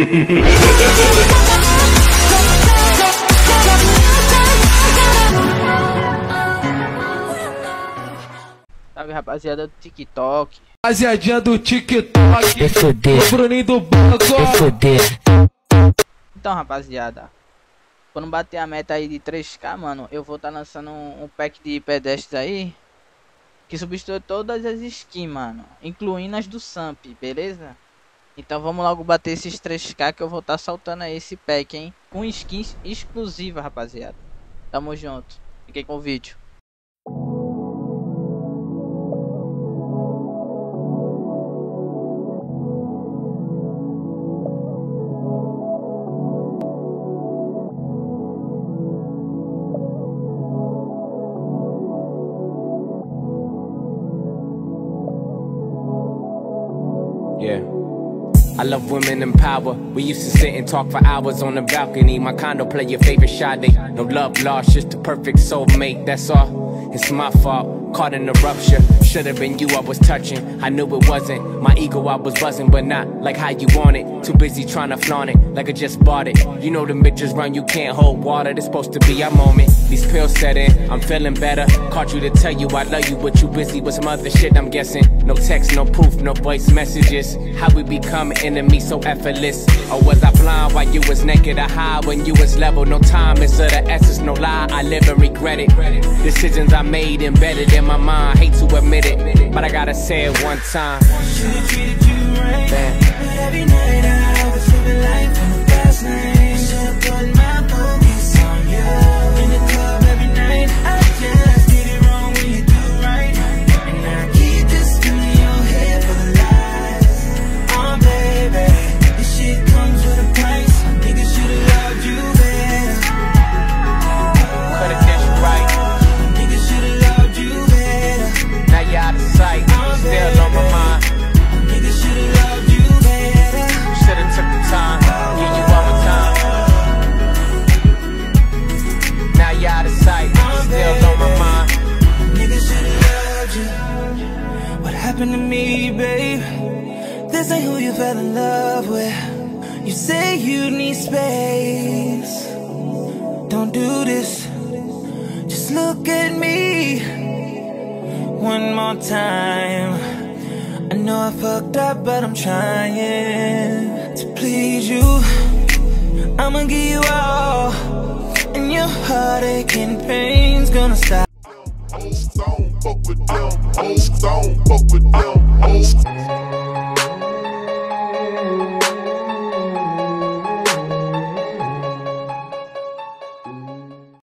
Salve, rapaziada do TikTok. Rapaziadinha do TikTok. O Bruninho do banco. Então, rapaziada, quando bater a meta aí de 3k, mano, eu vou estar lançando um pack de pedestres aí que substitui todas as skins, mano, incluindo as do Samp, beleza? Então vamos logo bater esses 3k que eu vou estar soltando aí esse pack, hein, com skins exclusivas, rapaziada. Tamo junto, fiquem com o vídeo. Yeah. I love women in power. We used to sit and talk for hours on the balcony. My condo play your favorite Sade. No love lost, just the perfect soulmate, that's all. It's my fault, caught in a rupture. Should've been you I was touching, I knew it wasn't. My ego I was buzzing, but not like how you want it. Too busy trying to flaunt it, like I just bought it. You know the bitches run, you can't hold water. This supposed to be our moment. These pills set in, I'm feeling better. Caught you to tell you I love you, but you busy with some other shit, I'm guessing. No text, no proof, no voice messages. How we become enemies so effortless? Or was I blind while you was naked or high when you was level? No time is of the essence, no lie, I live and regret it. Decisions I made embedded in my mind, hate to admit it, but I gotta say it one time. Should've treated you right, but every night I was living life on the fast lane. Should've put my focus on you. In the club every night, I just did it wrong when you do right. And I keep this in your head for the lies. Oh baby, this shit comes with a price. Niggas should've loved you better. Could've did you right. Niggas should've loved you better. Now you're out of sight, still on my mind. Niggas should've loved you better. Should've took the time, give you all my time. Now you're out of sight, still on my mind. Niggas should've loved you. What happened to me, babe? This ain't who you fell in love with. You say you need space. Don't do this. Just look at me one more time. I know I fucked up, but I'm trying to please you. I'ma give you all, and your heartache and pain's gonna stop. Don't fuck with them. Don't fuck with them.